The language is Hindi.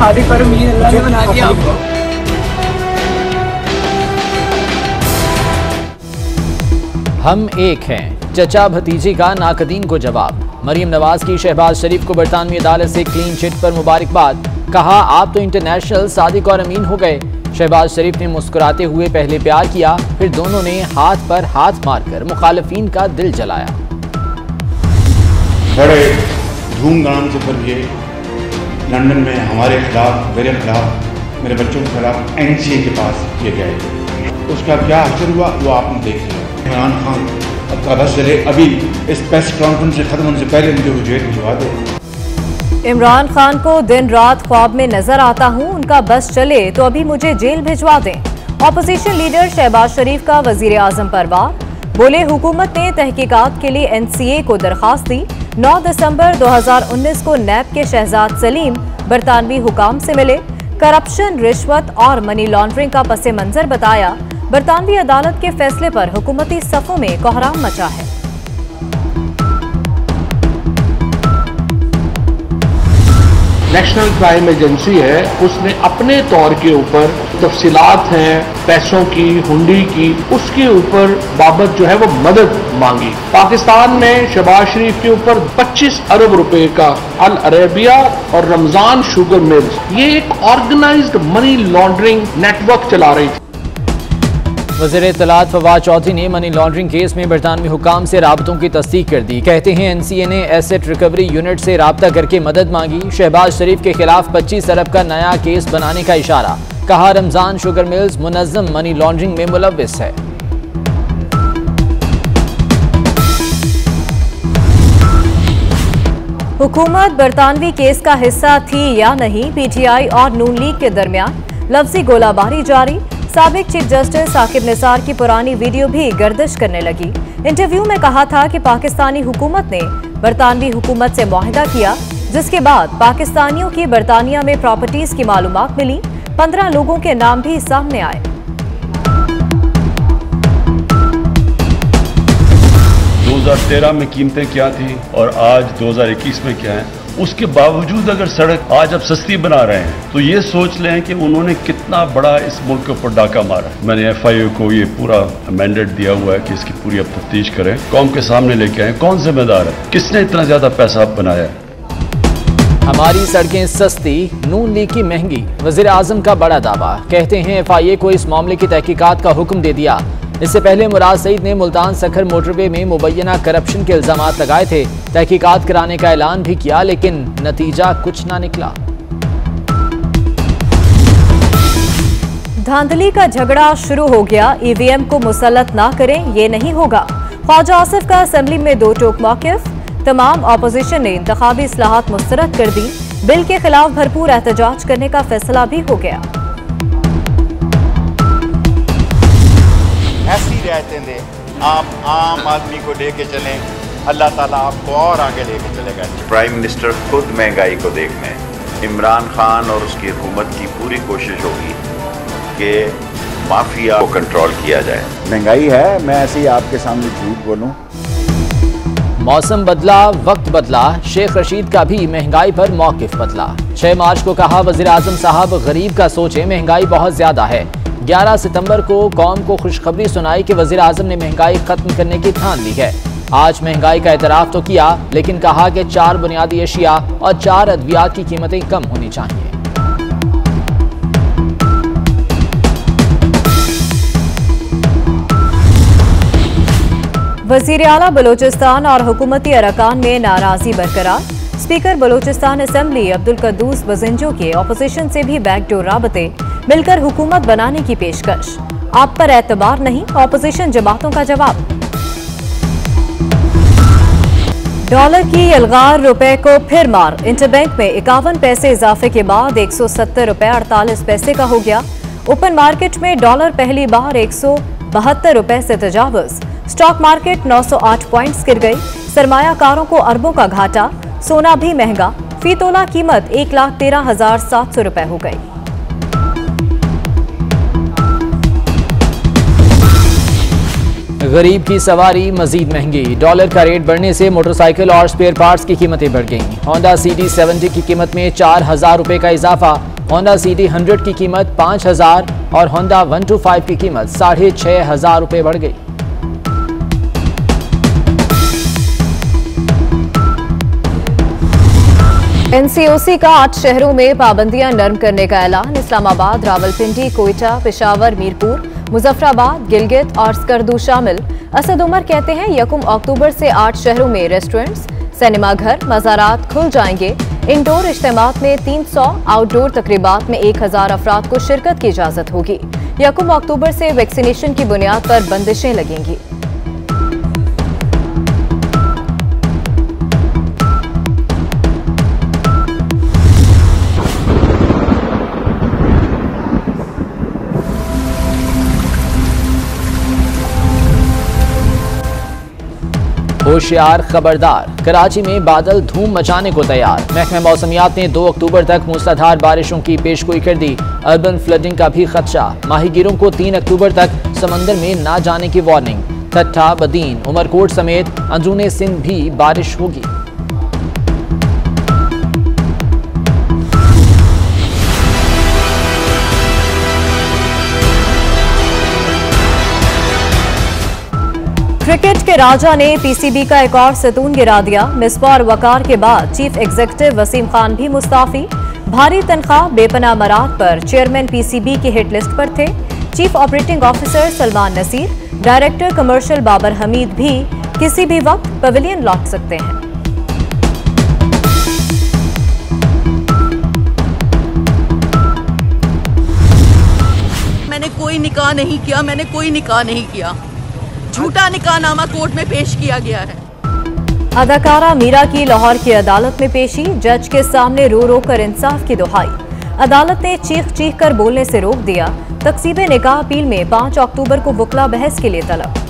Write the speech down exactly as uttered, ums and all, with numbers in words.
सादिक और उम्मीद अल्लाह ने बना दिया आपको। हम एक हैं, चचा भतीजे का नाकदीन को जवाब। मरीम नवाज की शहबाज शरीफ को बरतानवी अदालत से क्लीन चिट पर मुबारकबाद। कहा आप तो इंटरनेशनल सादिक और अमीन हो गए। शहबाज शरीफ ने मुस्कुराते हुए पहले प्यार किया, फिर दोनों ने हाथ पर हाथ मारकर मुखालफीन का दिल जलाया। बड़े धूमधाम से फिर ये लंदन में हमारे खिलाफ, मेरे खिलाफ, मेरे बच्चों के खिलाफ एन सी ए के पास किए गए। उसका क्या असर हुआ वो आपने देख लिया। इमरान खान का बस चले, अभी इस प्रेस कॉन्फ्रेंस से खत्म होने से पहले मुझे जेल भिजवा दो। इमरान खान को दिन रात ख्वाब में नजर आता हूं, उनका बस चले तो अभी मुझे जेल भिजवा दें। ऑपोजिशन लीडर शहबाज शरीफ का वजीर आजम पर वार। बोले हुकूमत ने तहकीकात के लिए एन सी ए को दरखास्त दी। नौ दिसंबर दो हजार उन्नीस को नैब के शहजाद सलीम बरतानवी हुकाम से मिले। करप्शन, रिश्वत और मनी लॉन्ड्रिंग का पस मंजर बताया। बरतानवी अदालत के फैसले पर हुकूमती सफ़ों में कोहराम मचा है। नेशनल क्राइम एजेंसी है, उसने अपने तौर के ऊपर तफसीलात हैं पैसों की, हुंडी की, उसके ऊपर बाबत जो है वो मदद मांगी। पाकिस्तान ने शहबाज शरीफ के ऊपर पच्चीस अरब रुपए का अल अरेबिया और रमजान शुगर मिल्स, ये एक ऑर्गेनाइज्ड मनी लॉन्ड्रिंग नेटवर्क चला रही थी। वज़ीर इत्तलात फवाद चौधरी ने मनी लॉन्ड्रिंग केस में बरतानवी हुकाम से राबतों की तस्दीक कर दी। कहते हैं एन सी ए ने एसेट रिकवरी यूनिट से राब्ता करके मदद मांगी। शहबाज शरीफ के खिलाफ पच्चीस अरब का नया केस बनाने का इशारा। कहा रमजान शुगर मिल्स मुनज़्ज़म मनी लॉन्ड्रिंग में मुलव्विस है। हुकूमत बरतानवी केस का हिस्सा थी या नहीं, पी टी आई और नून लीग के दरमियान लफ्जी गोलाबारी जारी। साबिक चीफ जस्टिस साकिब निसार की पुरानी वीडियो भी गर्दिश करने लगी। इंटरव्यू में कहा था कि पाकिस्तानी हुकूमत ने बरतानवी हुकूमत से मुआहदा किया, जिसके बाद पाकिस्तानियों की बरतानिया में प्रॉपर्टीज की मालूमात मिली। पंद्रह लोगों के नाम भी सामने आए। दो हज़ार तेरह में कीमतें क्या थी और आज दो हज़ार इक्कीस में क्या है, उसके बावजूद अगर सड़क आज अब सस्ती बना रहे हैं तो ये सोच लें कि उन्होंने कितना बड़ा इस मुल्क के ऊपर डाका मारा। मैंने एफ आई ए को ये पूरा मैंडेट दिया हुआ है कि इसकी पूरी अब तफ्तीश करें, कौम के सामने लेके आए कौन जिम्मेदार है, किसने इतना ज्यादा पैसा बनाया है। हमारी सड़कें सस्ती, नून लीग की महंगी, वज़ीर आज़म का बड़ा दावा। कहते हैं एफ आई ए को इस मामले की तहकीकात का हुक्म दे दिया। इससे पहले मुराद सईद ने मुल्तान सखर मोटरवे में मुबैना करप्शन के इल्जामात लगाए थे। तहकीकात कराने का ऐलान भी किया, लेकिन नतीजा कुछ ना निकला। धांधली का झगड़ा शुरू हो गया, ई वी एम को मुसल्लत ना करें, ये नहीं होगा। ख्वाजा आसिफ का असेंबली में दो टोक मौक़िफ़। तमाम अपोजिशन ने इंतखाबी इस्लाहात मुस्तरद कर दी। बिल के खिलाफ भरपूर एहतजाज करने का फैसला भी हो गया। ऐसी रियायतें दें, आप आम आदमी को लेके चलें, अल्लाह ताला आपको और आगे लेके चलेगा। प्राइम मिनिस्टर खुद महंगाई को देख लें। इमरान खान और उसकी हुकूमत की पूरी कोशिश होगी कि माफिया को कंट्रोल किया जाए। महंगाई है, मैं ऐसे ही आपके सामने झूठ बोलूं? मौसम बदला, वक्त बदला, शेख रशीद का भी महंगाई पर मौक़िफ़ बदला। छह मार्च को कहा वज़ीर आज़म साहब गरीब का सोचे, महंगाई बहुत ज्यादा है। ग्यारह सितंबर को कौम को खुशखबरी सुनाई कि वज़ीर आज़म ने महंगाई खत्म करने की ठान ली है। आज महंगाई का एतराफ़ तो किया, लेकिन कहा कि चार बुनियादी अशिया और चार अद्वियात की कीमतें कम होनी चाहिए। वज़ीर आला बलोचिस्तान और हुकूमती अरकान में नाराज़गी बरकरार। स्पीकर बलोचिस्तान असेंबली अब्दुल कद्दूस बजिंजो के ऑपोजिशन से भी बैकडोर राबते, मिलकर हुकूमत बनाने की पेशकश। आप पर एतबार नहीं, ऑपोजिशन जमातों का जवाब। डॉलर की अलगार रुपए को फिर मार। इंटरबैंक में इक्यावन पैसे इजाफे के बाद एक सौ सत्तर रुपए अड़तालीस पैसे का हो गया। ओपन मार्केट में डॉलर पहली बार एक सौ बहत्तर रुपए से तजावज। स्टॉक मार्केट नौ सौ आठ पॉइंट्स गिर गई। सरमायाकारों को अरबों का घाटा। सोना भी महंगा, फी तोला कीमत एक लाख तेरह हजार सात सौ रुपए हो गई। गरीब की सवारी मजीद महंगी। डॉलर का रेट बढ़ने से मोटरसाइकिल और स्पेयर पार्ट्स की कीमतें बढ़ गईं। होंडा सी डी सेवेंटी की कीमत में चार हजार रुपए का इजाफा। होंडा सी डी हंड्रेड की कीमत पाँच हजार और होंडा वन टू फाइव की कीमत साढ़े छह हजार रुपये बढ़ गई। एन सी ओ सी का आठ शहरों में पाबंदियां नरम करने का ऐलान। इस्लामाबाद, रावलपिंडी, कोयटा, पेशावर, मीरपुर, मुजफ्फराबाद, गिलगित और स्कर्दू शामिल। असद उमर कहते हैं यकम अक्टूबर से आठ शहरों में रेस्टोरेंट्स, सिनेमाघर, मज़ारात खुल जाएंगे। इंडोर इज्तिमात में तीन सौ, आउटडोर तकरीबात में एक हजार अफराद को शिरकत की इजाजत होगी। यकम अक्टूबर से वैक्सीनेशन की बुनियाद पर बंदिशें लगेंगी। होशियार, खबरदार, कराची में बादल धूम मचाने को तैयार। महकमे मौसमियात ने दो अक्टूबर तक मूसलाधार बारिशों की पेशगोई कर दी। अर्बन फ्लडिंग का भी खदशा। माहीगीरों को तीन अक्टूबर तक समंदर में ना जाने की वार्निंग। ठट्ठा, बदीन, उमरकोट समेत अंदरूने सिंध भी बारिश होगी। क्रिकेट के राजा ने पीसीबी का एक और सतून गिरा दिया। मिसबा और वकार के बाद चीफ एग्जीक्यूटिव वसीम खान भी मुस्ताफी। भारी तनख्वाह, बेपनाह मराद पर चेयरमैन पीसीबी की हिट लिस्ट पर थे। Chief operating officer Salman Naseer, director commercial Babar Hameed भी किसी भी वक्त पवेलियन लौट सकते हैं। मैंने कोई निकाह नहीं किया, मैंने कोई निकाह नहीं किया। झूठा निकाहनामा कोर्ट में पेश किया गया है। अदाकारा मीरा की लाहौर की अदालत में पेशी। जज के सामने रो रो कर इंसाफ की दुहाई। अदालत ने चीख चीख कर बोलने से रोक दिया। तकसीब निकाह अपील में पाँच अक्टूबर को वकला बहस के लिए तलब।